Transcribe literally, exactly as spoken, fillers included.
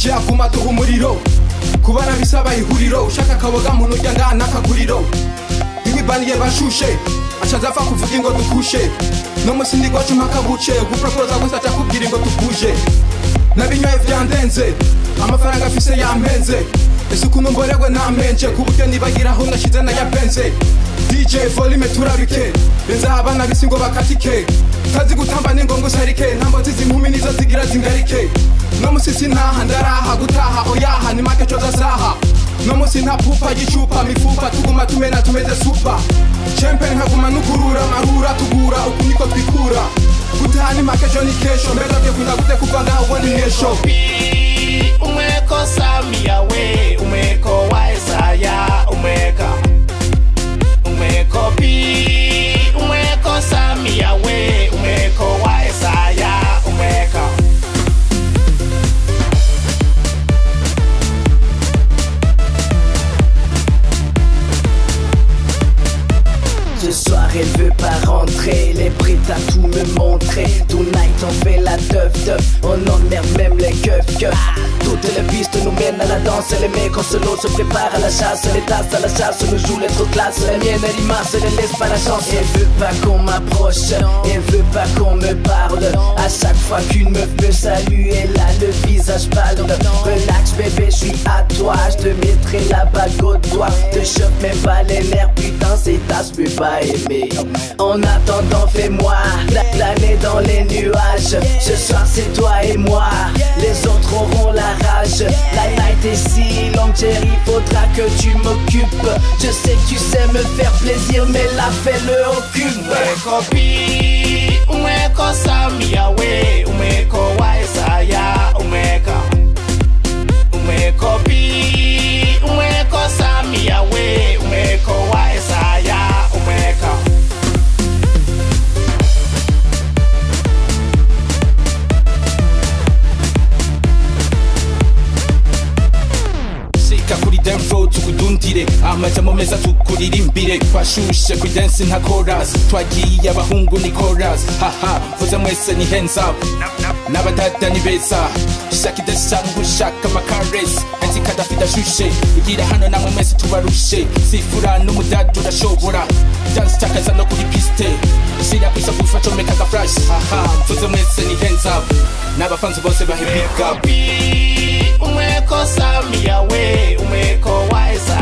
DJ akuma duha umuriro kubana bisaba ihuriro ushaka kaboga muntu ujya ngana akaguriro ibibaniye bashushe acazafa kuvuga ngo dukushe no musindi gwacu makabuce gupropoza gusa atakubwira ngo tukuje nabinywaye vyandenze amafaranga afise yampenze isuku numboregwe namenje kuburyo nibagiraho nashize na yapenze D J volume turabike benza abana bisingo bakatike kazi gutamba ningongo sarike ntambo zizinkumi nizo zigira zingarike no musisi ntaha ndaraha gutaha oyaha ni make choza saha no musi nta pupa gicupa mifupa tuguma tumena tumeze super champion nkaguma nukurura marura tugura uku niko twikura gutaha ni make Johnny Kesho mbega byo kunda gute kuvanga ubundi nesho umeko Samia we umeko wa Isaya umeka umeko pi umeko Samia we umeko wa Isaya umeka Ce soir elle veut pas rentrer, elle est prête à tout me montrer. Tonight on fait la teuf teuf, on emmerde même les keufs keufs. Toutes les pistes nous mènent à la danse, les mecs en solo se préparent à la chasse. Les tasses à la chasse, nous joue les trop classes. La mienne elle immense, elle laisse pas la chance. Elle veut pas qu'on m'approche, elle veut pas qu'on me parle. À chaque fois qu'une meuf me salue, elle a le visage pâle. Relax bébé, je suis à toi, je te mettrai la bague au doigt. Te chope même pas les nerfs, putain c'est ta je peux pas aimer. En attendant fais-moi planer dans les nuages. Ce soir c'est toi et moi, les autres auront la rage. La night est si longue Jerry, faudra que tu m'occupes. Je sais que tu sais me faire plaisir mais là fais-le occupe. Umeko pi umeko Samia we umeko wa Isaya umeka umeko pi umeko Samia we umeko wa Isaya umeka kuri dance floor tukudundire amajambo meza tukuririmbire twashushe kuri dance nta chorus twagiye abahungu ni chorus haha vuze mwese ni hands up n'abadada ni beza shaka idashaka ushaka amakares anti kadafida shushe igira hano namwe mwese tubarushe sifura n'umudada urashobora dance takaza no kuri piste sira kwisa gufasha meka ga flash haha vuze mwese ni hands up n'abafanzi bose bahe pick up umeko Samia we umeko wa Isaya